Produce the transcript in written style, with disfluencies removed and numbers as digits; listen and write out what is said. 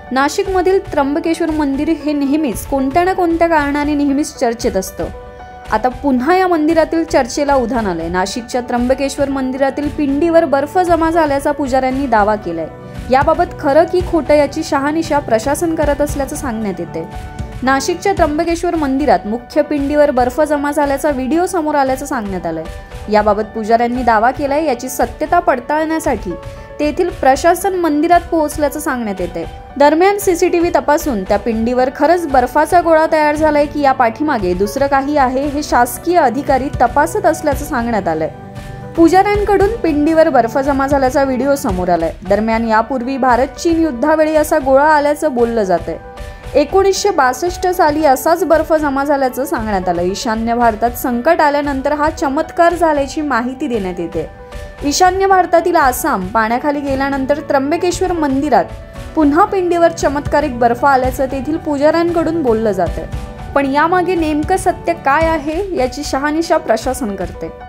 नाशिकमधील त्र्यंबकेश्वर मंदिर हे नेहमीच कोणत्या ना कोणत्या कारणाने नेहमीच चर्चेत असतं। आता पुन्हा या मंदिरातील चर्चेला उधाण आलंय। नाशिकच्या त्र्यंबकेश्वर मंदिरातील पिंडीवर बर्फ जमा झाल्याचा पुजाऱ्यांनी दावा केलाय। याबाबत खरं की खोटं याची शहानिशा प्रशासन करत असल्याचं सांगण्यात येते। नाशिकच्या त्र्यंबकेश्वर मंदिरात मुख्य पिंडीवर बर्फ जमा झाल्याचा व्हिडिओ समोर आल्याचं सांगण्यात आलंय। याबाबत पुजाऱ्यांनी दावा केलाय। याची सत्यता पडताळण्यासाठी तेथील प्रशासन मंदिरात पोहोचल्याचं सांगण्यात येते। दरम्यान सीसीटीव्ही तपासून त्या पिंडीवर खरंच बर्फाचा गोळा तयार झालाय की या पाठीमागे दुसरं काही आहे हे शासकीय अधिकारी तपासत असल्याचं सांगण्यात आलंय। पुजाऱ्यांकडून पिंडीवर बर्फ जमा झाल्याचा व्हिडिओ समोर आलाय। दरम्यान यापूर्वी भारत चीन युद्धावेळी असा गोळा आल्याचं बोललं जातंय। 1962 साली असाच बर्फ जमा झाल्याचं सांगण्यात आलं। ईशान्य भारतात संकट आल्यानंतर हा चमत्कार झाल्याची माहिती देण्यात येते। ईशान्य भारतातील आसाम पाण्याखाली गेल्यानंतर त्र्यंबकेश्वर मंदिरात पुन्हा पिंडीवर चमत्कारिक बर्फ आल्याचं तेथील पुजाऱ्यांकडून बोललं जातंय। पण यामागे नेमकं सत्य काय आहे याची शहानिशा प्रशासन करते।